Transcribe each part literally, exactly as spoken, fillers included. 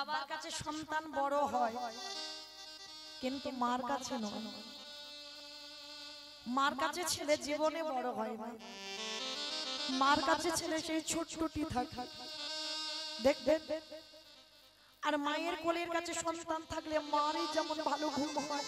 বাবার কাছে সন্তান বড় হয়, কিন্তু মার কাছে নয়। মার কাছে ছেলে জীবনে বড় হয় না, মার কাছে ছেলে সেই ছোট্টটি থাকে। দেখবেন, আর মায়ের কোলের কাছে সন্তান থাকলে মারই যেমন ভালো ঘুম হয়,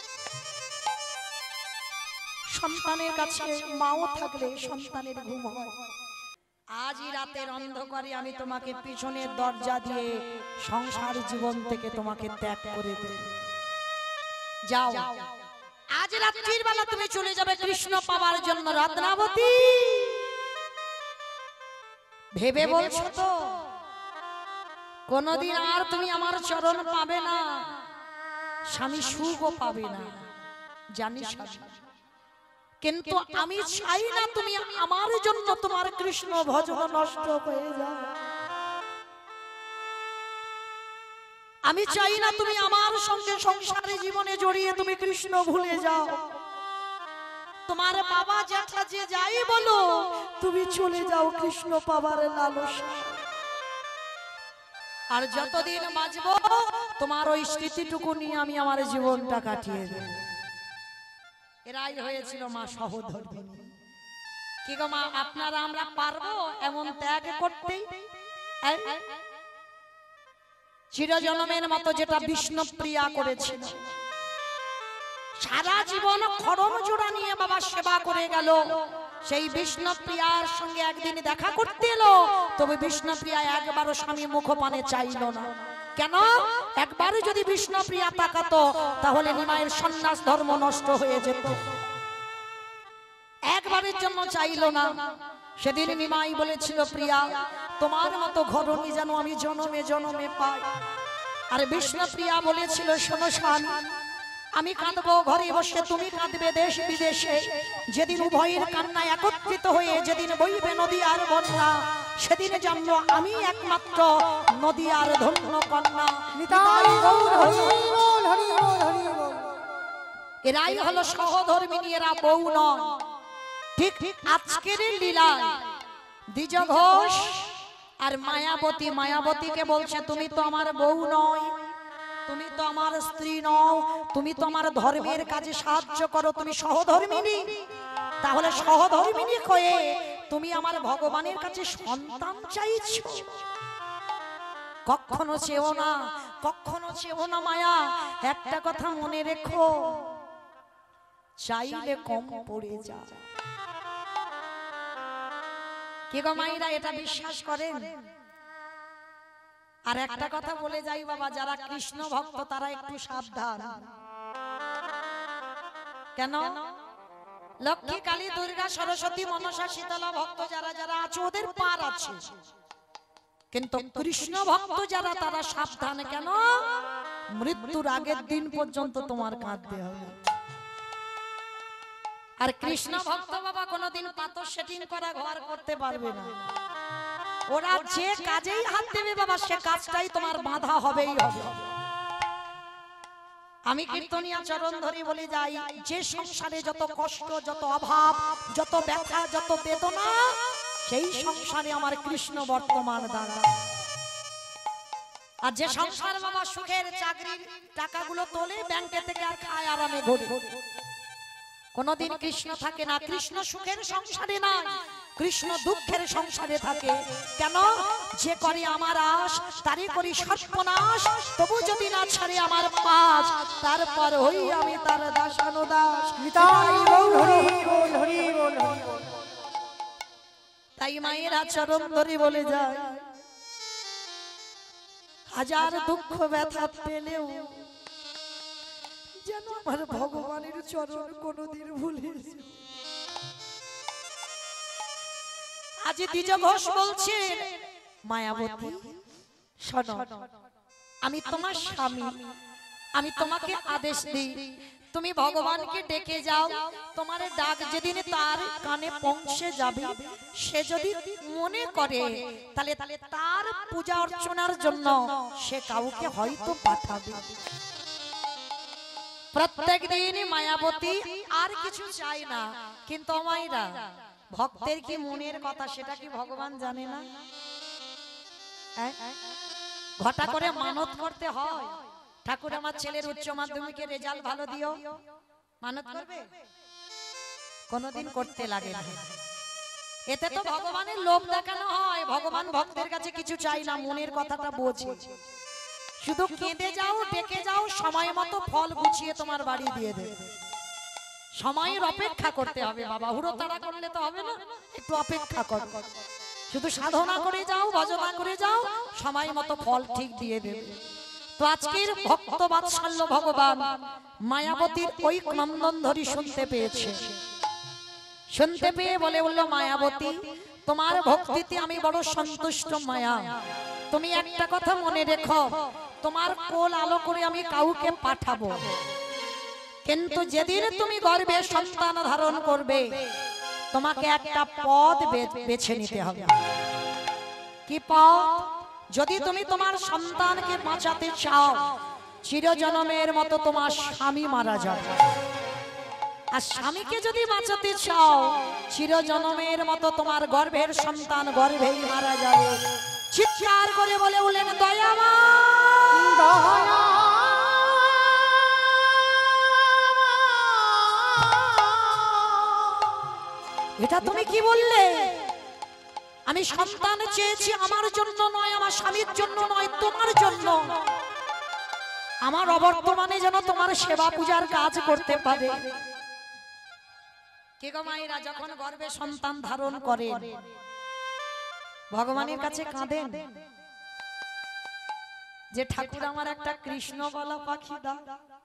সন্তানের কাছে মাও থাকলে সন্তানের ঘুম হয়। আজই রাতের অন্ধকারে আমি তোমাকে পিছনের দরজা দিয়ে সংসার জীবন থেকে তোমাকে ত্যাগ করে দেব। যাও, আজ রাত্রির বেলা তুমি চলে যাবে কৃষ্ণ পাওয়ার জন্য রত্নাবতী। ভেবে বলছো তো কোনদিন আর তুমি আমার চরণ পাবে না, স্বামী সুখও পাবে না, জানিস? কিন্তু আমি চাই না তুমি আমার জন্য তোমার কৃষ্ণ ভজন নষ্ট হয়ে যাও। আমি চাই না তুমি আমার সঙ্গে সংসারে জীবনে জড়িয়ে তুমি কৃষ্ণ ভুলে যাও। তোমার বাবা জ্যাঠা যে যাই বলো, তুমি চলে যাও কৃষ্ণ পাবার লালসা। আর যতদিন বাঁচবো তোমার ওই স্মৃতিটুকু নিয়ে আমি আমার জীবনটা কাটিয়ে দেব। এরাই হয়েছিল মা সহধর্মিণী। কি গো মা, আপনারা আমরা পারবো এমন ত্যাগ করতে? চিরজনমের মতো যেটা বিষ্ণুপ্রিয়া করেছিল, সারা জীবন খড়ম জোড়া নিয়ে বাবা সেবা করে গেল, সেই বিষ্ণুপ্রিয়ার সঙ্গে একদিন দেখা করতে এলো, তবে বিষ্ণুপ্রিয়া একবারও স্বামী মুখপানে চাইল না। কেন? একবারও যদি বিষ্ণুপ্রিয়া তাকাতো তাহলে নিমাইয়ের সন্ন্যাস ধর্ম নষ্ট হয়ে যেত। একবারের জন্য চাইল না। সেদিন নিমাই বলেছিল, প্রিয়া তোমার মতো ঘরণী যেন আমি জনমে জনমে পাই। আর বিষ্ণুপ্রিয়া বলেছিল, শোনো স্বামী, আমি কাঁদবো ঘরে বসে, তুমি কাঁদবে দেশ বিদেশে। যেদিন উভয়ের কান্না একত্রিত হয়ে যেদিন বইবে নদী আর বন্যা, সেদিন জানবো আমি একমাত্র নদী আর ধন্য কন্যা। এরাই হলো সহধর্মিণী, এরা বউ নয়। ঠিক ঠিক আজকের লীলা দ্বিজ ঘোষ আর মায়াবতী, মায়াবতীকে বলছে তুমি তো আমার বউ নয়, তুমি তো আমার স্ত্রী নও, তুমি তো আমার ধর্মের কাজে সাহায্য করো, তুমি সহধর্মিণী। তাহলে সহধর্মিণী হয়ে তুমি আমার ভগবানের কাছে সন্তান চাইছো? কখনো চেও না, কখনো চেও না মায়া। একটা কথা মনে রেখো, চাইলে কম পড়ে যা। কি গো মায়েরা, এটা বিশ্বাস করেন? আর একটা কথা বলে যাই বাবা, যারা কৃষ্ণ ভক্ত তারা একটু সাবধান। কেন? লক্ষ্মী, কালী, দুর্গা, সরস্বতী, মনসা, শীতলা ভক্ত যারা যারা আছে ওদের পার আছে, কিন্তু কৃষ্ণ ভক্ত যারা তারা সাবধান। কেন? মৃত্যুর আগের দিন পর্যন্ত তোমার কাঁদতে হবে। আর কৃষ্ণ ভক্ত বাবা কোনোদিন পাথর সেটিং করা ঘর করতে পারবে না। ওরা যে কাজেই হাত দেবে বাবা, সে কাজটাই তোমার বাধা হবেই হবে। আমি কীর্তনিয়া চরণ ধরে বলে যাই, যে সংসারে যত কষ্ট, যত অভাব, যত ব্যথা, যত বেদনা, সেই সংসারে আমার কৃষ্ণ বর্তমান দাঁড়া। আর যে সংসার বাবা সুখের চাকরির টাকাগুলো তোলে ব্যাংকে থেকে আর খায় আরামে ঘুরে, কোনদিন কৃষ্ণ থাকে না। কৃষ্ণ সুখের সংসারে না, কৃষ্ণ দুঃখের সংসারে থাকে। কেন? যে করে আমার আশ তারে করি সর্বনাশ, তবু যদি না ছাড়ে আমার পাশ, তারপর হই আমি তার দাসানুদাস। তাই মায়ের আচরণ ধরে বলে যায়, হাজার দুঃখ ব্যথা পেলেও যেন আমার ভগবানের চরণ কোনদিন ভুলে। আজ দ্বিজ ঘোষ বলছে, মায়াবতী শোনো, আমি তোমার স্বামী, আমি তোমাকে আদেশ দিই, তুমি ভগবানকে ডেকে যাও। তোমার ডাক যেদিন তার কানে পৌঁছে যাবে, সে যদি মনে করে তাহলে তাহলে তার পূজা অর্চনার জন্য সে কাউকে হয়তো পাঠাবে। প্রত্যেক দিন মায়াবতী আর কিছু চাই না, কিন্তু মায়েরা ভক্তের কি মনের কথা সেটা কি ভগবান জানে না? ঘটা করে মানত করতে হয়, ঠাকুর আমার ছেলের উচ্চ মাধ্যমিকের রেজাল্ট ভালো দিও, মানত করবে? কোনদিন করতে লাগে না। এতে তো ভগবানের লোভ দেখানো হয়। ভগবান ভক্তের কাছে কিছু চাই না, মনের কথাটা বোঝে। শুধু কেঁদে যাও, ডেকে যাও, সময় মতো ফল গুছিয়ে তোমার বাড়ি দিয়ে দেবে। সময়ের অপেক্ষা করতে হবে বাবা, হুড়োতাড়া করলে তো হবে না, একটু অপেক্ষা কর। শুধু সাধনা করে যাও, ভজনা করে যাও, সময় মতো ফল ঠিক দিয়ে দেবে। তো আজকের ভক্ত বাৎসল্য ভগবান মায়াবতীর ওই ক্রন্দন ধরি শুনতে পেয়েছে। শুনতে পেয়ে বলে বলল, মায়াবতী তোমার ভক্তিতে আমি বড় সন্তুষ্ট মায়া। তুমি একটা কথা মনে রেখো, তোমার কোল আলো করে আমি কাউকে পাঠাবো, কিন্তু যেদিন তুমি গর্ভে সন্তান ধারণ করবে তোমাকে একটা পদ বেছে নিতে হবে। কি পদ? যদি তুমি তোমার সন্তানকে বাঁচাতে চাও, চিরজন্মের মতো তোমার স্বামী মারা যাবে। আর স্বামীকে যদি বাঁচাতে চাও, চিরজন্মের মতো তোমার গর্ভের সন্তান গর্ভেই মারা যাবে। চিৎকার করে বলে উঠলেন, দয়াময় দয়া। এটা তুমি কি বললে? আমি সন্তান চেয়েছি আমার জন্য নয়, আমার স্বামীর জন্য নয়, তোমার জন্য। আমার অবর্তমানে যেন তোমার সেবা পূজার কাজ করতে পারে। কে গো মায়েরা যখন গর্ভে সন্তান ধারণ করেন ভগবানের কাছে কাঁদেন যে ঠাকুর আমার একটা কৃষ্ণ বলা পাখি দাও।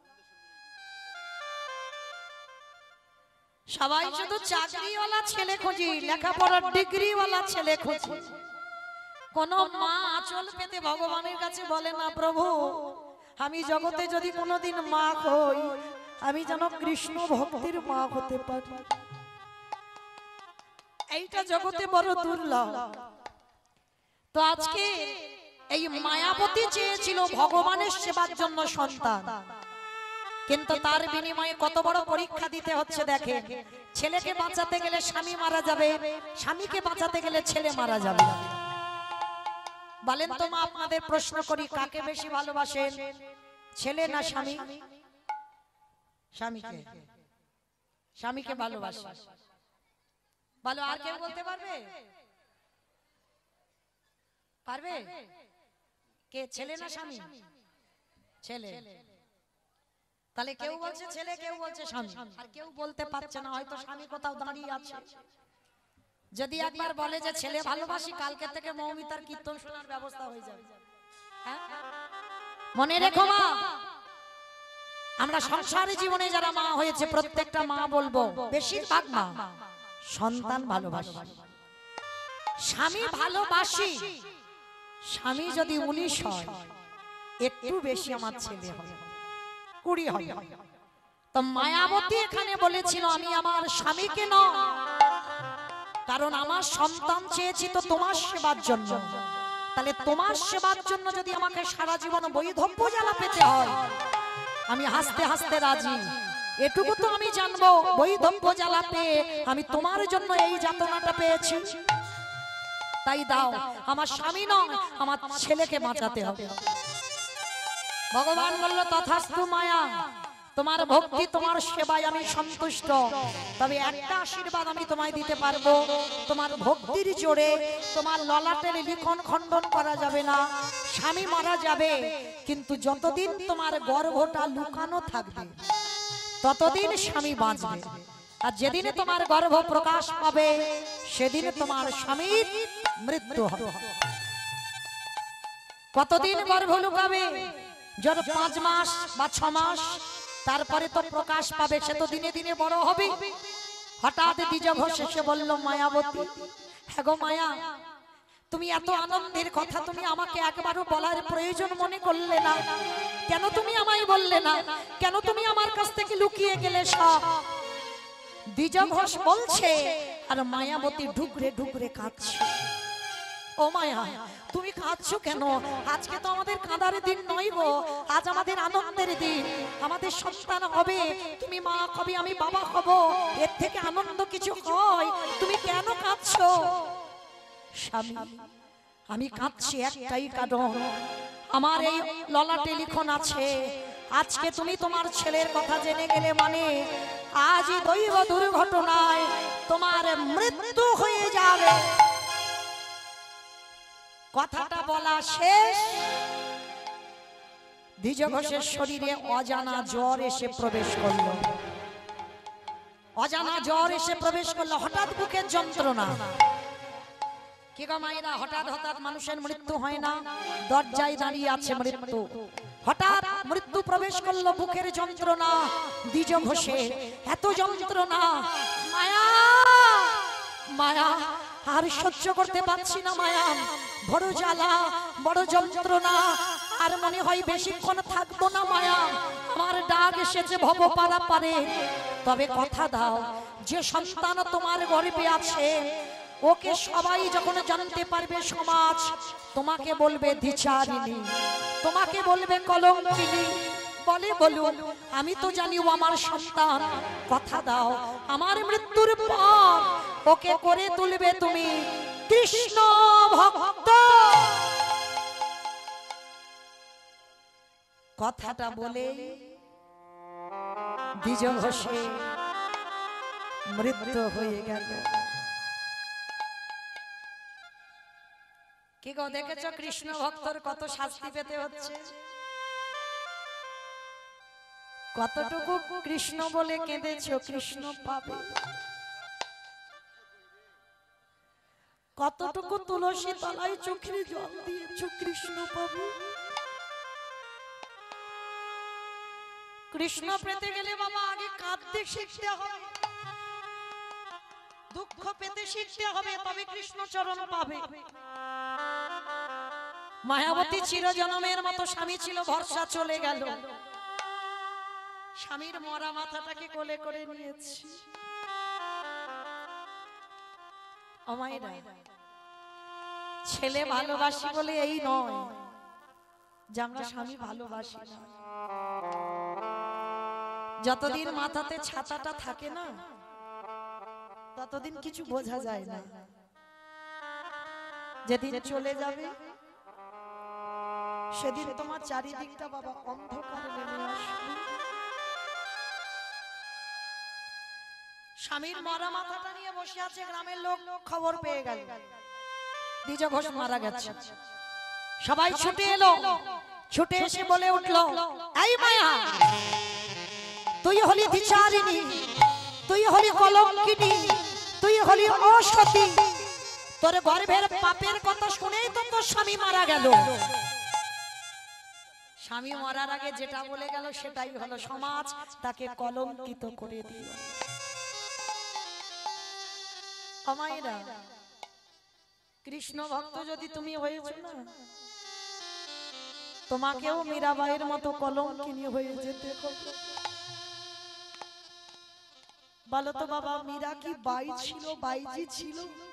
সবাই শুধু চাকরিওয়ালা ছেলে খুঁজি, লেখাপড়ার ডিগ্রিওয়ালা ছেলে খুঁজি। কোন মা আঁচল পেতে ভগবানের কাছে বলে না, প্রভু আমি জগতে যদি কোনোদিন মা হই, আমি যেন কৃষ্ণ ভক্তির মা হতে পারি। এইটা জগতে বড় দুর্লভ। তো আজকে এই মায়াবতী চেয়েছিল ভগবানের সেবার জন্য সন্তান, কিন্তু তার বিনিময়ে কত বড় পরীক্ষা দিতে হচ্ছে দেখে। ছেলেকে বাঁচাতে গেলে স্বামী মারা যাবে, স্বামীকে বাঁচাতে গেলে ছেলে মারা যাবে। বলেন তো মা, আপনাদের প্রশ্ন করি, কাকে বেশি ভালোবাসেন, ছেলে না স্বামী? স্বামীকে, স্বামীকে ভালোবাসে। বলো, আর কেউ বলতে পারবে? পারবে? কে, ছেলে না স্বামী? ছেলে। তাহলে কেউ বলছে ছেলে, কেউ বলছে স্বামী, আর কেউ বলতে পারছে না, হয়তো স্বামী কোথাও দাঁড়িয়ে আছে। যদি একবার বলে যে ছেলে ভালোবাসি, কালকে থেকে মৌমিতার কীর্তন শোনার ব্যবস্থা হয়ে যাবে। মনে রেখো মা, আমরা সংসারী জীবনে যারা মা হয়েছে প্রত্যেকটা মা বলবো, বেশিরভাগ মা সন্তান ভালোবাসি, স্বামী ভালোবাসি। স্বামী যদি উনিশ হয়, একটু বেশি আমার ছেলে হয়, কুড়ি হয়। তো মায়াবতী এখানে বলেছিল, আমি আমার স্বামীকে নয়, কারণ আমার সন্তান চেয়েছি তো তোমার সেবার জন্য। তাহলে তোমার সেবার জন্য যদি আমাকে সারা জীবন বৈধব্য জ্বালা পেতে হয়, আমি হাসতে হাসতে রাজি। এটুকু তো আমি জানবো, বৈধব্য জ্বালা পেয়ে আমি তোমার জন্য এই যাতনাটা পেয়েছি। তাই দাও, আমার স্বামী নয়, আমার ছেলেকে বাঁচাতে হবে। ভগবান বলল, তথাস্তু মায়া, তোমার ভক্তি তোমার সেবায় আমি সন্তুষ্ট। তবে একটা আশীর্বাদ আমি তোমায় দিতে পারবো, তোমার ভক্তির জোরে তোমার ললাটের লিখন খণ্ডন করা যাবে না। স্বামী মারা যাবে, কিন্তু যতদিন তোমার গর্ভটা লুকানো থাকবে ততদিন স্বামী বাঁচবে। আর যেদিন তোমার গর্ভ প্রকাশ পাবে সেদিন তোমার স্বামীর মৃত্যু হবে। কতদিন গর্ভ লুকাবে? যত পাঁচ মাস বা ছ মাস, তারপরে তো প্রকাশ পাবে, সে তো দিনে দিনে বড় হবে। হঠাৎ দ্বিজ ঘোষ এসে বলল, মায়াবতী, হ্যাঁ গো মায়া, তুমি এত আনন্দের কথা তুমি আমাকে একবারও বলার প্রয়োজন মনে করলে না। কেন তুমি আমায় বললে না? কেন তুমি আমার কাছ থেকে লুকিয়ে গেলে সব? দ্বিজ ঘোষ বলছে, আর মায়াবতী ঢুকরে ঢুকরে কাঁদছে। ও মায়া, তুমি কাঁদছো কেন? আজকে তো আমাদের কাঁদার দিন নয় গো, আজ আমাদের আনন্দের দিন। আমাদের সন্তান হবে, তুমি মা হবে, আমি বাবা হব, এর থেকে আনন্দ কিছু হয়? তুমি কেন কাঁদছো? স্বামী, আমি কাঁদছি একটাই কারণ, আমার এই ললাটে লিখন আছে, আজকে তুমি তোমার ছেলের কথা জেনে গেলে মানে আজই দৈব দুর্ঘটনায় তোমার মৃত্যু হয়ে যাবে। কথাটা বলা শেষ, দ্বিজ ঘোষের শরীরে অজানা জ্বর এসে প্রবেশ করলো। অজানা জ্বর এসে প্রবেশ করলো, হঠাৎ বুকের যন্ত্রণা। কি গো মায়েরা, হঠাৎ হঠাৎ মানুষের মৃত্যু হয় না? দরজায় দাঁড়িয়ে আছে মৃত্যু, হঠাৎ মৃত্যু প্রবেশ করলো, বুকের যন্ত্রণা। দ্বিজ ঘোষে এত যন্ত্রণা, মায়া মায়া আর সহ্য করতে পারছি না মায়া, বড় জ্বালা, বড় যন্ত্রণা, আর মনে হয় বেশিক্ষণ থাকবো না মায়া, আমার ডাক এসেছে ভব পারা পারে। তবে কথা দাও, যে সন্তান তোমার গর্ভে আছে ওকে সবাই যখন জানতে পারবে সমাজ তোমাকে বলবে দ্বিচারিণী, তোমাকে বলবে কলঙ্কিনী। বলে বলুন, আমি তো জানি ও আমার সন্তান, কথা দাও আমার মৃত্যুর পর ওকে করে তুলবে তুমি কৃষ্ণ ভক্ত। কথাটা বলে দ্বিজ ঘোষে মৃত্যু হয়ে গেল। কি গো দেখেছ কৃষ্ণ ভক্তর কত শাস্তি পেতে হচ্ছে? কতটুকু কৃষ্ণ বলে কেঁদেছো কৃষ্ণ পাবে, কতটুকু তুলসী তলায় চোখের জল দিয়েছো কৃষ্ণ পাবে। কৃষ্ণ পেতে গেলে বাবা আগে কাঁদতে শিখতে হবে, দুঃখ পেতে শিখতে হবে, তবে কৃষ্ণ চরণ পাবে। মায়াবতী চিরজনমের মতো স্বামী ছিল, ভরসা চলে গেল, স্বামীর মরা মাথাটাকে কোলে করে নিয়েছি। অমায়রা ছেলে ভালোবাসি বলে এই নয় যে আমরা স্বামী ভালোবাসি না। যতদিন মাথাতে ছাতাটা থাকে না ততদিন কিছু বোঝা যায় না, যেদিন চলে যাবে সেদিন তোমার চারিদিকটা বাবা অন্ধকারে নেমে আসবে। স্বামীর মরা মাথাটা নিয়ে বসে আছে, গ্রামের লোক খবর পেয়ে গেল দ্বিজ ঘোষ মারা গেছে। সবাই ছুটে এলো, ছুটে এসে বলে উঠলো, এই মায়া তুই হলি দ্বিচারিণী, তুই হলি কলঙ্কিনী, তুই হলি অসতী, তোর গর্ভের পাপের কথা শুনেই তো তোর স্বামী মারা গেল। স্বামী মরার আগে যেটা বলে গেল সেটাই হলো, সমাজ তাকে কলঙ্কিত করে দিল। আমায়রা কৃষ্ণ ভক্ত যদি তুমি হয়েছো না, তোমাকেও মীরাবাইয়ের মতো কলঙ্কিনী হয়ে যেতে হবে। বলো তো বাবা, মীরা কি বাই ছিল, বাইজি ছিল?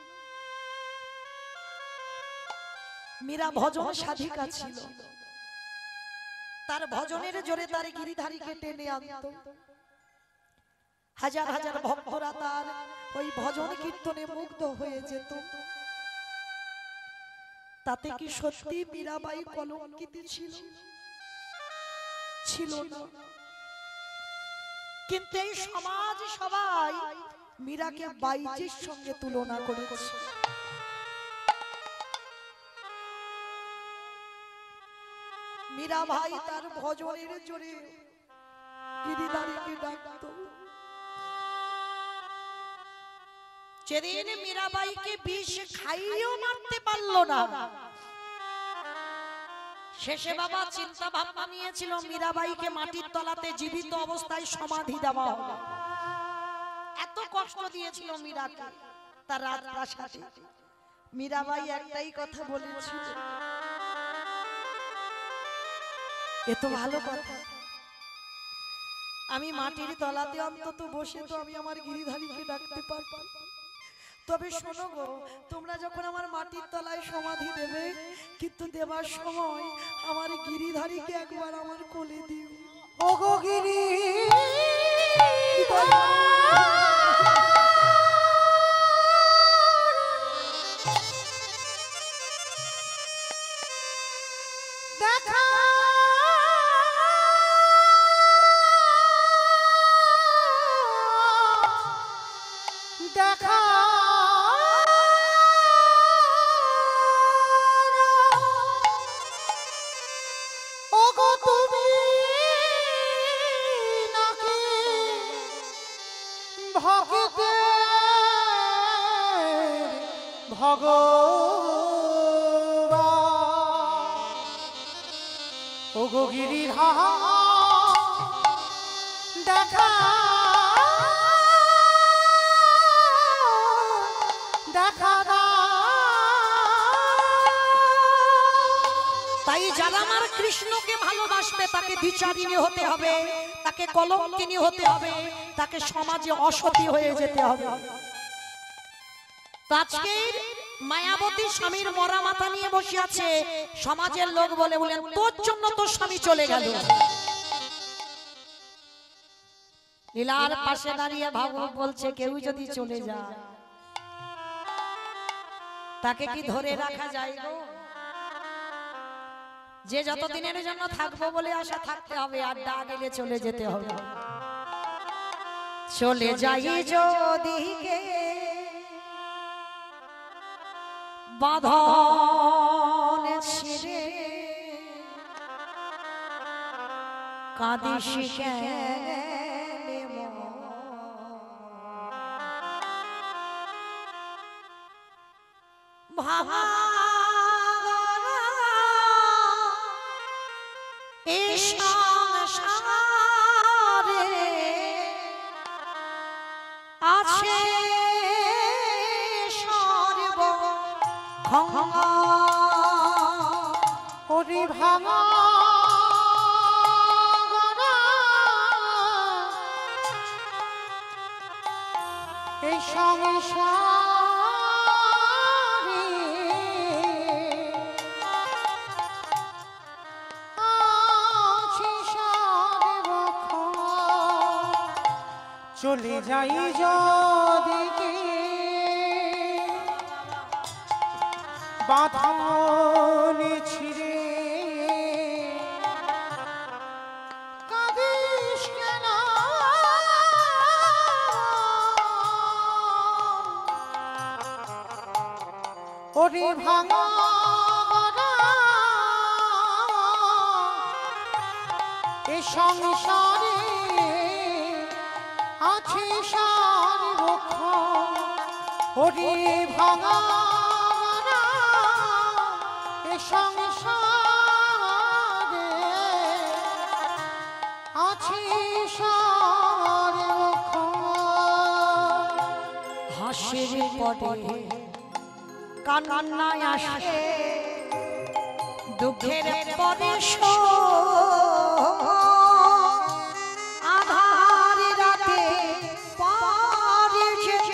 মীরা ভজন সাধিকা ছিল, তার ভজনের জোরে তার গিরিধারীকে টেনে আনত। হাজার হাজার ভক্তরা তার ওই ভজন কীর্তনে মুগ্ধ হয়ে যেত। তাতে কি সত্যি মীরাবাই কলঙ্কিত ছিল? ছিল না। কিন্তু এই সমাজ সবাই মীরাকে বাইজির সঙ্গে তুলনা করেছে। মীরা ভাই তার ভজনের জোরে গিরিধারীকে ডাকত। যেদিন মীরাবাইকে বিষ খাইয়েও মারতে পারলো না, শেষে বাবা চিন্তা ভাবনা নিয়েছিল মীরাবাইকে মাটির তলাতে জীবিত অবস্থায় সমাধি দেওয়া হবে। এত কষ্ট দিয়েছিল মীরাকে তার রাজপ্রাসাদে। মীরাবাই একটাই কথা বলেছিল, এ তো ভালো কথা, আমি মাটির তলাতে অন্তত বসে তো আমি আমার গিরিধারীকে ডাকতে পারব। তবে শোনো গো, তোমরা যখন আমার মাটির তলায় সমাধি দেবে, কিন্তু দেবার সময় আমার গিরিধারীকে একবার আমার কোলে দিও। ওগো গিরি দেখা ভগবান ওগো গিরিধাম দেখা দেখা তাই যারা আমার কৃষ্ণকে ভালোবাসবে তাকে বিচারিণী হতে হবে, তাকে কলঙ্কিনী হতে হবে, তাকে সমাজে অসতী হয়ে যেতে হবে। আজকের মায়াবতী স্বামীর মরা মাথা নিয়ে বসে আছে, সমাজের লোক বলে বলেন তোর জন্য তোর স্বামী চলে গেল। লীলার পাশে দাঁড়িয়ে ভাগবত বলছে কেউ যদি চলে যায় তাকে কি ধরে রাখা যায় গো? যে যতদিনের জন্য থাকবো বলে আশা থাকতে হবে, আর ডা গেলে চলে যেতে হবে। চলে যাই যদি কে বাঁধন ছিঁড়ে কাঁদিস কেনে ভাঙা এই সংসারে আছে সর্ব ক্ষমা হরি ভাঙা এই সংসারে আছে সর্ব ক্ষমা। চলে যাই যদি বাঁধন ছিঁড়ে কাঁদিস কেন ওরে ভাঙা এ সংসারে আছে সার্বক্ষণ ওরে ভাঙা সংসারে আছে হাসির পরে কান্নায় আসে দুঃখের পরে আধার রাতে পারে যেত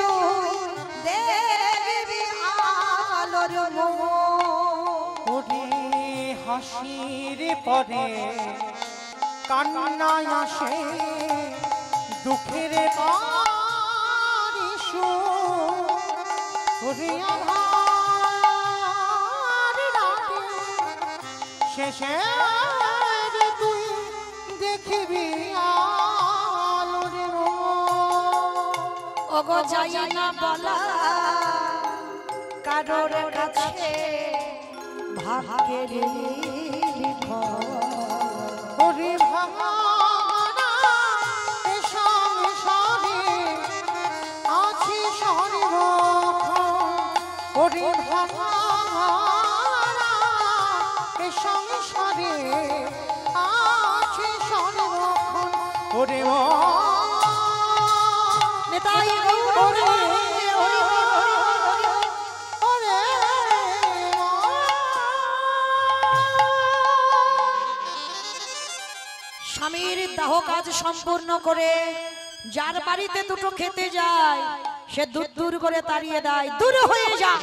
দেবী আলোর ওরে হাসির পরে কান্নায় আসে দুঃখের পারিশু ওরে আধার রাতে শেষে তুই দেখবি আলোর ওগো যাই না বলা কারোর কাছে ভাগ্যের লিখন ওরে ভাঙা এ সংসারে আছে সর্বক্ষণ ওরে ভাঙা এ সংসারে আছে সর্বক্ষণ ওরে ও নেতাই ওরে স্বামীর দাহ কাজ সম্পূর্ণ করে যার বাড়িতে দুটো খেতে যায় সে দূর দূর করে তাড়িয়ে দেয়, দূর হয়ে যা,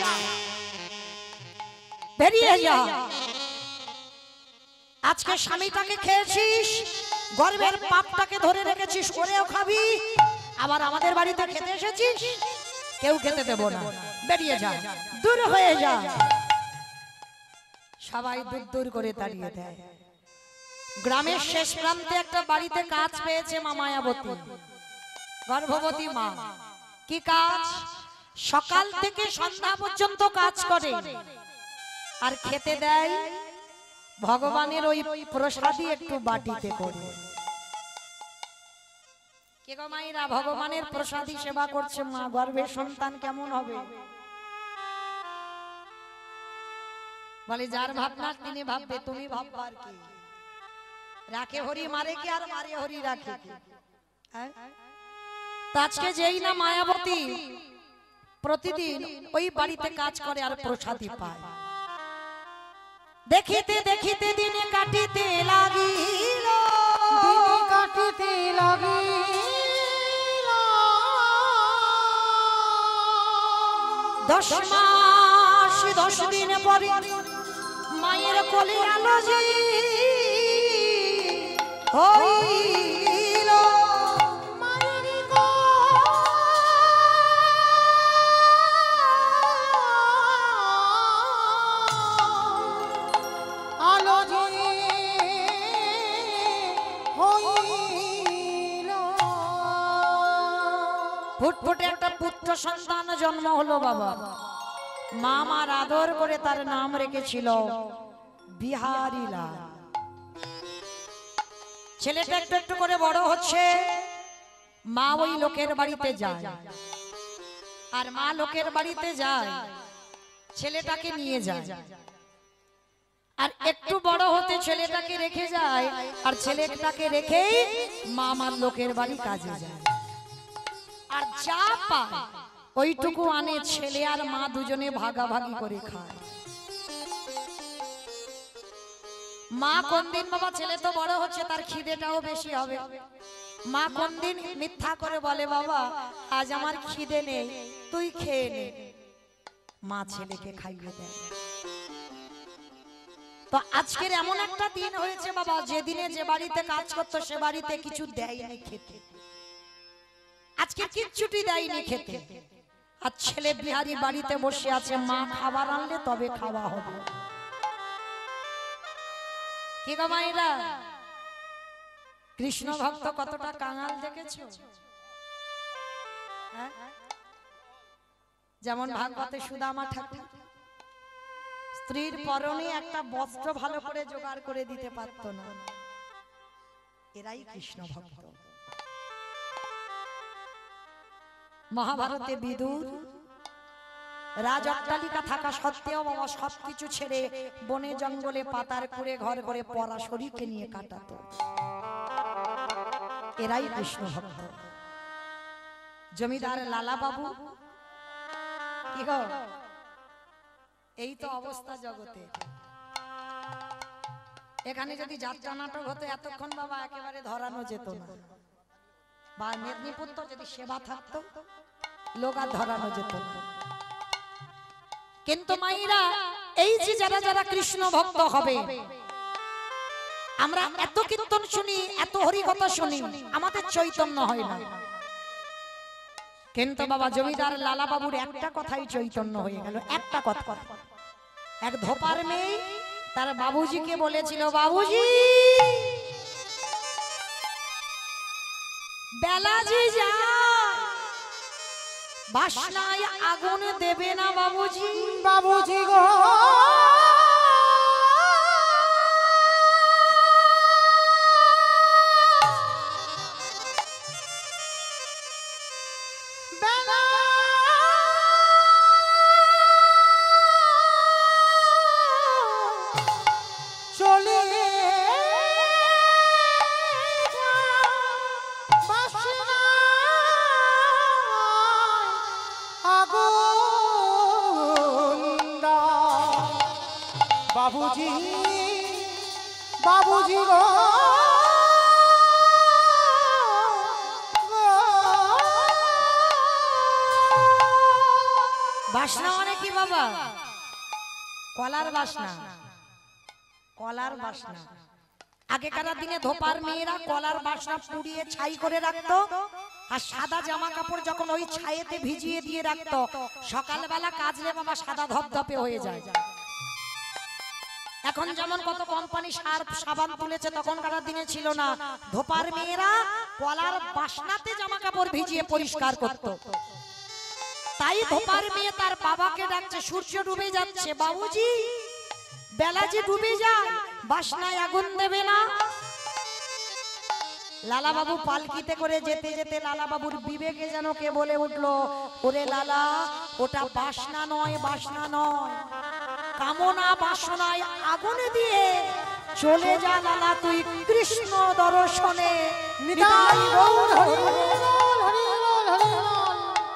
বেরিয়ে যা। আজকে স্বামীটাকে খেয়েছিস, গর্বের পাপটাকে ধরে রেখেছিস, করেও খাবি, আবার আমাদের বাড়িতে খেতে এসেছিস, কেউ খেতে দেব না, বেরিয়ে যা, দূর হয়ে যা। সবাই দূর দূর করে তাড়িয়ে দেয়। গ্রামের শেষ প্রান্তে একটা বাড়িতে কাজ পেয়েছে মা মায়াবতী, গর্ভবতী মা। কি কাজ? সকাল থেকে সন্ধ্যা পর্যন্ত কাজ করে আর খেতে দেয় ভগবানের ওই প্রসাদী একটু বাটিতে করে। কে গো মায়েরা, ভগবানের প্রসাদী সেবা করছে মা, গর্ভের সন্তান কেমন হবে? বলে যার ভাবনা তিনি ভাববে, তুমি ভাববার কি? রাখে হরি মারে কি আর মারে হরি রাখে কি? হ্যাঁ? তা আজকে যেই না মায়াবতী প্রতিদিন ওই বাড়িতে কাজ করে আর প্রসাদী পায়, দেখিতে দেখিতে দিনে কাটিতে লাগিল, দিনে কাটিতে লাগিল। দশ মাস দশ দিন পরে মায়ের কোলে আলো জি হইল। মায়ের গো আলো যে হইল। ফুটফুটে একটা পুত্র সন্তান জন্ম হলো বাবা। মা মার আদর করে তার নাম রেখেছিল বিহারী লাল। ছেলেটা একটু একটু করে বড় হচ্ছে, মা ওই লোকের বাড়িতে যায়, আর মা লোকের বাড়িতে যায় ছেলেটাকে নিয়ে যায়, আর একটু বড় হতে ছেলেটাকে রেখে যায়, আর ছেলেটাকে রেখেই মা মার লোকের বাড়ি কাজে যায়। আর যা পায় ওইটুকু আনে, ছেলে আর মা দুজনে ভাগাভাগি করে খায়। মা কোন দিন বাবা, ছেলে তো বড় হচ্ছে, তার খিদেটাও বেশি হবে, মা কোন দিন মিথ্যা করে বলে বাবা আজ আমার খিদে নেই, তুই খেয়ে নে। মা ছেলেকে খাইয়ে দেয়। তো আজকের এমন একটা দিন হয়েছে বাবা, যেদিনে যে বাড়িতে কাজ করতো সে বাড়িতে কিছু দেয়নি খেতে, আজকে কিচ্ছুটি দেয়নি খেতে। আর ছেলে বিহারী বাড়িতে বসে আছে, মা খাবার আনলে তবে খাওয়া হবে। কি গো মায়েরা, কৃষ্ণ ভক্ত কতটা কাঙাল দেখেছো? হ্যাঁ? যেমন ভাগবতে সুদামা ঠাকুর স্ত্রীর পরনে একটা বস্ত্র ভালো করে জোগাড় করে দিতে পারত না। এরাই কৃষ্ণ ভক্ত। মহাভারতে বিদুর রাজ অট্টালিকা থাকা সত্ত্বেও বাবা সবকিছু ছেড়ে বনে জঙ্গলে পাতার করে ঘর করে পরাশরীকে নিয়ে কাটাতো। এরাই কৃষ্ণ ভক্ত। জমিদার লালা বাবু, কি গো, এই তো অবস্থা জগতে। এখানে যদি যাত্রা নাটক হতো এতক্ষণ বাবা একেবারে ধরানো যেত না, বা মেদিনীপুর তো যদি সেবা থাকতো লোক আর ধরানো যেত না। কিন্তু মাইরা এই যে যারা যারা কৃষ্ণ ভক্ত হবে, আমরা এত কীর্তন শুনি, এত হরি কথা শুনি, আমাদের চৈতন্য হয় না। কিন্তু বাবা জমিদার লালা বাবুর একটা কথাই চৈতন্য হয়ে গেল, একটা কথা। এক ধোপার মেয়ে তার বাবুজিকে বলেছিল, বাবুজি বেলাজি যা বাসনায় আগুন দেবে না বাবুজি। বাবুজি গো বেলা চলে বাবুজি বাবুজি গো বাসনা মানে কি বাবা? কলার বাসনা, কলার বাসনা। আগেকার দিনে ধোপার মেয়েরা কলার বাসনা পুড়িয়ে ছাই করে রাখতো, আর সাদা জামা কাপড় যখন ওই ছাইতে ভিজিয়ে দিয়ে রাখতো, সকালবেলা কাজলে বাবা সাদা ধপধপে হয়ে যায়। এখন যেমন কত কোম্পানি সার সাবান তুলেছে, তখনকার দিনে ছিল না। ধোপার মেয়েরা কলার বাসনাতে জামা কাপড় ভিজিয়ে পরিষ্কার করত। তাই ধোপার মেয়ে তার বাবাকে ডাকছে, সূর্য ডুবে যাচ্ছে, বাবুজি বেলা যে ডুবে যায়, বাসনায় আগুন দেবে না। লালা বাবু পালকিতে করে যেতে যেতে লালা বাবুর বিবেকে যেন কে বলে উঠলো, ওরে লালা ওটা বাসনা নয়, বাসনা নয়, কামনা বাসনায় আগুনে দিয়ে চলে যা লালা তুই কৃষ্ণ দর্শনে। নিতাই গৌর হরি বল, হরি বল, হরি বল।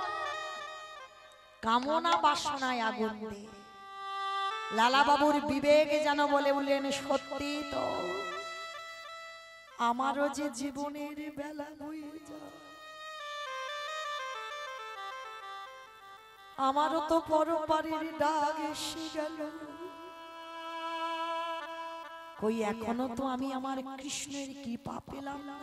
কামনা বাসনায় আগুন দিয়ে লালা বাবুর বিবেক যেন বলে উঠলেন, সত্যি তো আমারও যে জীবনের বেলা হয়ে যায়, আমারও তো পরপারের ডাক এসে গেল। কই এখনো তো আমি আমার কৃষ্ণের কৃপা পেলাম না।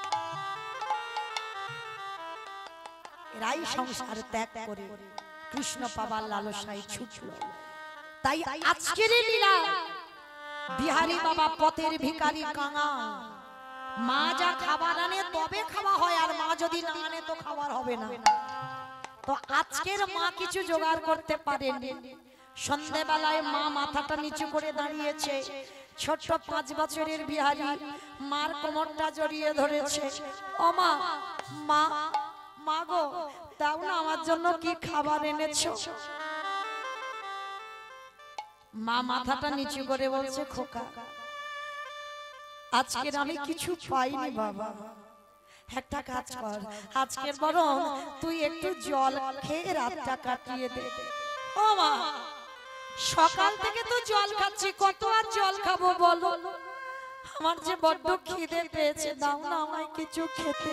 এরাই সংসার ত্যাগ করে কৃষ্ণ পাবার লালসায় ছুটল। তাই আজকের লীলা বিহারী বাবা পথের ভিখারি কাঙাল, মা যা খাবার আনে তবে খাওয়া হয়, আর মা যদি না আনে তো খাবার হবে না। তো আজকের মা কিছু জোগাড় করতে পারেনি। সন্ধ্যেবেলায় মা মাথাটা নিচু করে দাঁড়িয়েছে, ছোট্ট পাঁচ বছরের বিহারী মার কোমরটা জড়িয়ে ধরেছে। ও মা, মা মা গো, দাও না আমার জন্য কি খাবার এনেছো। মা মাথাটা নিচু করে বলছে, খোকা আজকের আমি কিছু পাইনি বাবা, একটা কাজ কর, আজকের বরং তুই একটু জল খেয়ে রাতটা কাটিয়ে দে। ও মা, সকাল থেকে তো জল খাচ্ছি, কত আর জল খাবো বলো, আমার যে বড্ড খিদে পেয়েছে, দাও না আমায় কিছু খেতে।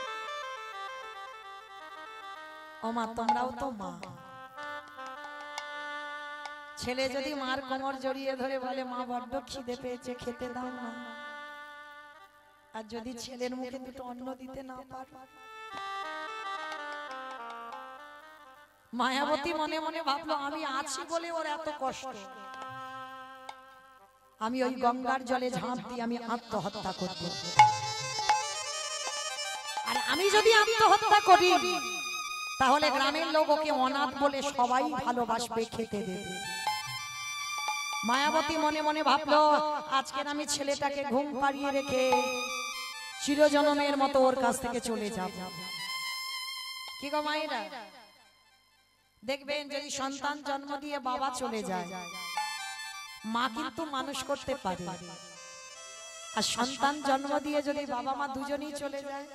ও মা, তোমরাও তো মা, ছেলে যদি মার কোমর জড়িয়ে ধরে বলে মা বড্ড খিদে পেয়েছে খেতে দাও না, আর যদি ছেলের মুখে দুটো অন্ন দিতে না পারো। মায়াবতী মনে মনে ভাবলো, আমি আছি বলে ওর এত কষ্ট, আমি ওই গঙ্গার জলে ঝাঁপ দিয়ে আমি আত্মহত্যা করব। আর আমি যদি আত্মহত্যা করি তাহলে গ্রামের লোক ওকে অনাথ বলে সবাই ভালোবাসবে, খেতে দেবে। মায়াবতী মনে মনে ভাবলো, আজকের আমি ছেলেটাকে ঘুম পাড়িয়ে রেখে চিরজনমের মতো ওর কাছ থেকে চলে যাব। কি গো মায়েরা, দেখবেন যদি সন্তান জন্ম দিয়ে বাবা চলে যায়, মা কিন্তু মানুষ করতে পারে, আর সন্তান জন্ম দিয়ে যদি বাবা মা দুজনেই চলে যায়,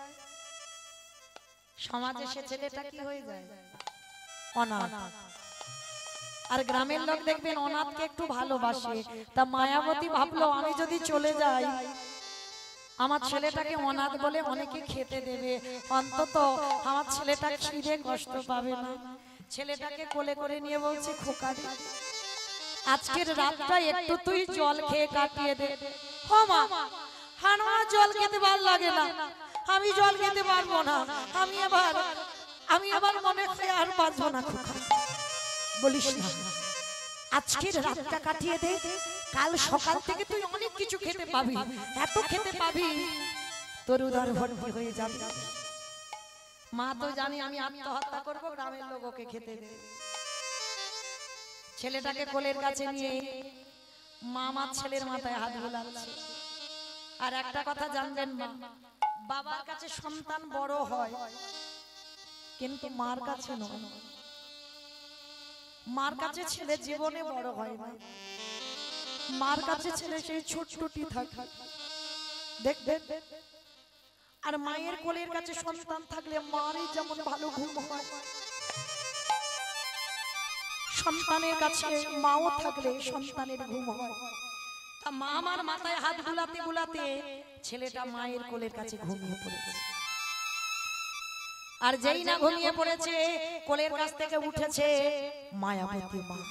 সমাজে সে ছেলেটা কি হয়ে যায়? অনাথ। আর গ্রামের লোক দেখবেন অনাথকে একটু ভালোবাসে। তা মায়াবতী ভাবলো, আমি যদি চলে যাই আমার ছেলেটাকে অনাথ বলে অনেকে খেতে দেবে, অন্তত আমার ছেলেটা খিদে কষ্ট পাবে না। ছেলেটাকে কোলে করে নিয়ে বলছে, খোকা রে, আজকের রাতটা একটু তুই জল খেয়ে কাটিয়ে দে। ও মা, আমার জল খেতে ভালো লাগে না, আমি জল খেতে পারবো না, আমি এবার আমি এবার মনে হয় আর বাঁচবো না। খোকা বলিস না, আজকের রাতটা কাটিয়ে দে, কাল সকাল থেকে তুই অনেক কিছু খেতে পাবি, এত খেতে পাবি তোর উদর ভর্তি হয়ে যাবে। মা তো জানি আমি আত্মহত্যা করব, গ্রামের লোক ওকে খেতে দেবে। ছেলেটাকে কোলের কাছে নিয়ে মা আমার ছেলের মাথায় হাত বুলাচ্ছে। আর একটা কথা জানবেন মা, বাবার কাছে সন্তান বড় হয় কিন্তু মার কাছে নয়। মার কাছে ছেলে জীবনে বড় হয় না, মার কাছে ছেলে সেই ছোট্টটি থাকে, দেখবেন। আর মায়ের কোলের কাছে সন্তান থাকলে মারই যেমন ভালো ঘুম হয়, সন্তানের কাছে মাও থাকলে সন্তানের ঘুম হয়। তা মা আমার মাথায় হাত বুলাতে বুলাতে ছেলেটা মায়ের কোলের কাছে ঘুমিয়ে পড়েছে। আর যেই না ঘুমিয়ে পড়েছে, কোলের কাছ থেকে উঠেছে মায়াবতী মা,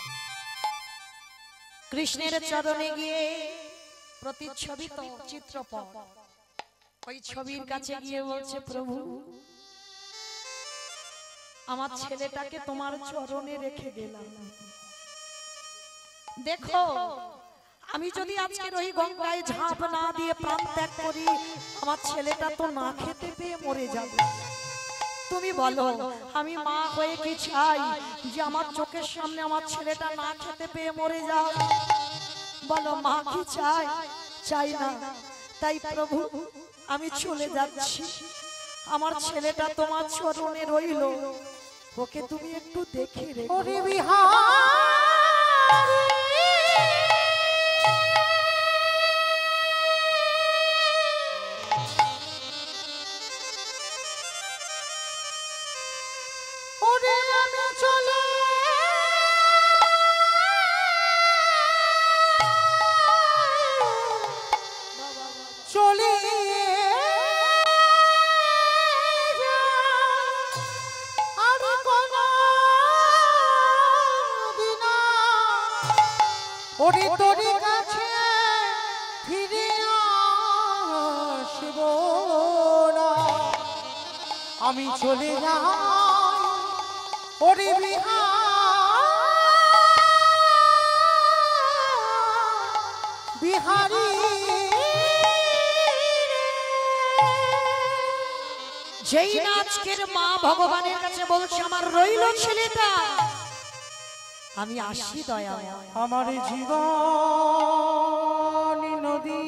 কৃষ্ণের চরণে গিয়ে প্রতিচ্ছবি তো চিত্রপট, ওই ছবির কাছে গিয়ে বলছে, প্রভু আমার ছেলেটাকে তোমার চরণে রেখে গেলাম, দেখো আমি যদি আজকের ওই গঙ্গায় ঝাঁপ না দিয়ে প্রাণ ত্যাগ করি, আমার ছেলেটা তো না খেতে পেয়ে মরে যাবে। তুমি বলো আমি মা হয়ে কি চাই যে আমার চোখের সামনে আমার ছেলেটা না খেতে পেয়ে মরে যাও? বলো মা কি চাই? চাই না। তাই প্রভু আমি চলে যাচ্ছি, আমার ছেলেটা তোমার চরণে রইল, ওকে তুমি একটু দেখে রেখো। ওরে বিহার ওরে আমি চলে চলে আমি কোনো দিন ওরে তোর কাছে ফিরে আসব না আমি চলে যাই ওরে বিহারি যেই না আজকের মা ভগবানের কাছে বলছে আমার রইল ছেলেটা, আমি আসি দয়া আমার জীবন নদী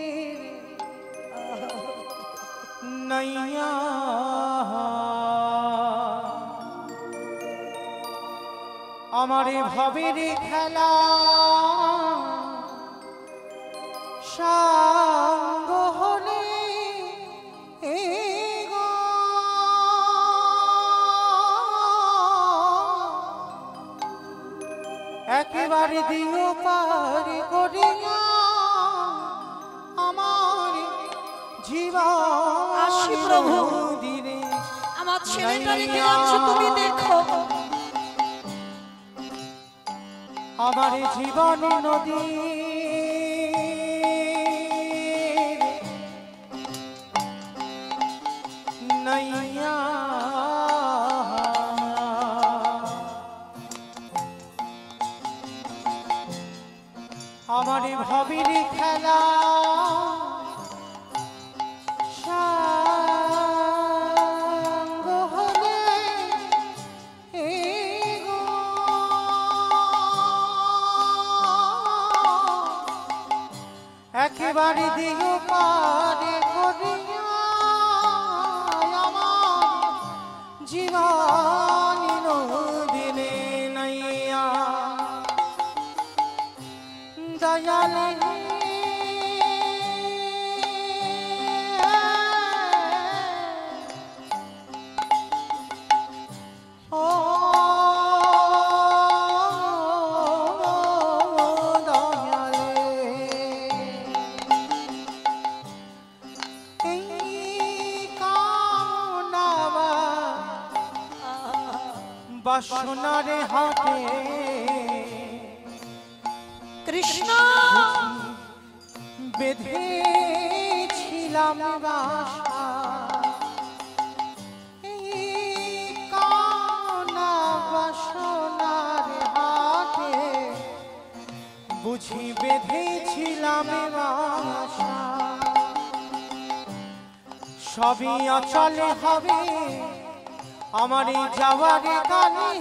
নাইয়া আমার ভাবের খেলা সাঙ্গ হলে এ গো একেবারে দিও পার করিয়া আমার জীবন আসি প্রভু, দিনে আমার ছেলেটা রেখে যাচ্ছে, তুমি দেখো আমার জীবন নদী নাইয়া আমার ভাবির খেলা সাঙ্গ হলে এ গো একেবারে দিও পারে করিয়া আমার জীবন দিনে নাইয়া দয়ালে ও দয়ালে এই কামনাবা বাসনারে হাতে কৃষ্ণ বেঁধেছিলাম বাসা এই কামনা বাসনার হাতে বুঝি বেঁধেছিলাম বাসা সবই অচলে হবে আমার এই যাওয়ার কানে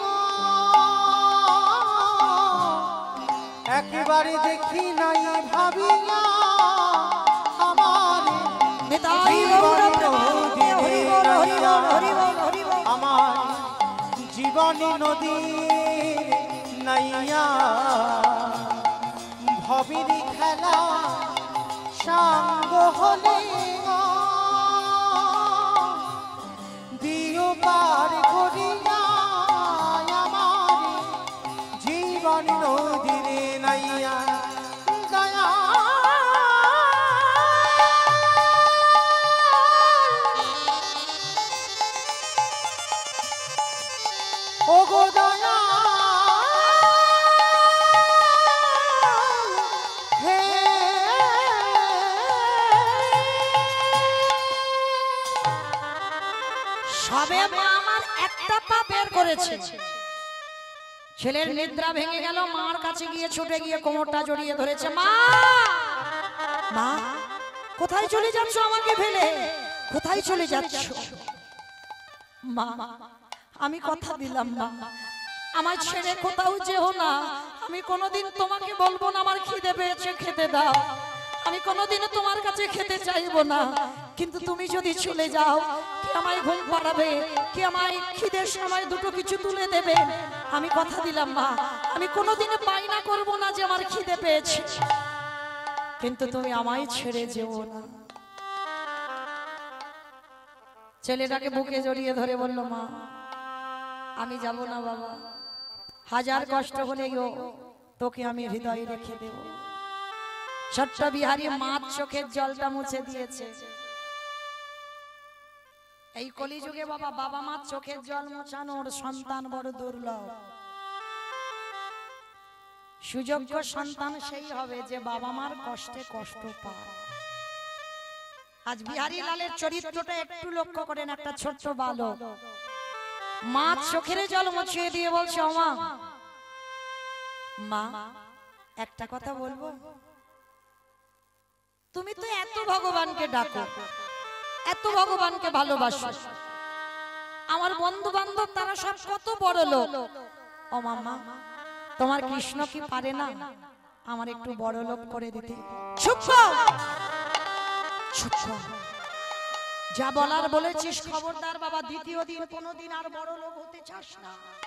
একেবারে দেখি নাই ভাবিয়া আমার নিতাই গৌর প্রেমানন্দে হরি বল হরি বল হরি বল হরি বল। আমার জীবন নদী নাইয়া ভবির খেলা সাঙ্গ হলে দিও পার করিয়া আমার জীবন নদীরে নাইয়া দয়া ও গো দয়া হে সবে মা আমার একটা পা বের করেছে, ছেলের নিদ্রা ভেঙে গেল, মার কাছে গিয়ে ছুটে গিয়ে কোমরটা জড়িয়ে ধরেছে। মা মা কোথায় চলে যাচ্ছ আমাকে ফেলে, কোথায় চলে যাচ্ছ? মা আমি কথা দিলাম মা, আমার ছেড়ে কোথাও যেও না, আমি কোনোদিন তোমাকে বলবো না আমার খিদে পেয়েছে খেতে দাও, আমি কোনোদিনও তোমার কাছে খেতে চাইবো না, কিন্তু তুমি যদি চলে যাও কি আমায় ঘুম পাড়াবে, কি আমায় খিদের সময় দুটো কিছু তুলে দেবে, আমি কথা দিলাম মা, আমি কোনোদিনও বায়না করব না যে আমার খিদে পেয়েছে, কিন্তু তুমি আমায় ছেড়ে যেও না। ছেলেটাকে বুকে জড়িয়ে ধরে বলল, মা আমি যাব না বাবা, হাজার কষ্ট হলেও তোকে আমি হৃদয়ে রেখে দেব। ছোট্ট বিহারী মার চোখের জলটা মুছে দিয়েছে। এই কলিযুগে বাবা, বাবা মার চোখের জল মোছানোর সন্তান বড় দুর্লভ। সুযোগ্য সন্তান সেই হবে যে বাবা মার কষ্টে কষ্ট পায়। আজ বিহারী লালের চরিত্রটা একটু লক্ষ্য করেন। একটা ছোট্ট বালক মা চোখের জল মুছিয়ে দিয়ে বলছে, ওমা মা একটা কথা বলবো, তুমি তো এত ভগবানকে ডাকো, এত ভগবানকে ভালোবাসো, আমার বন্ধু বান্ধব তারা সব কত বড় লোক, ও মামা তোমার কৃষ্ণ কি পারে না আমার একটু বড় লোক করে দিতে? চুপ চুপ, যা বলার বলেছিস, খবরদার বাবা দ্বিতীয় দিন কোনোদিন আর বড় লোক হতে চাস না।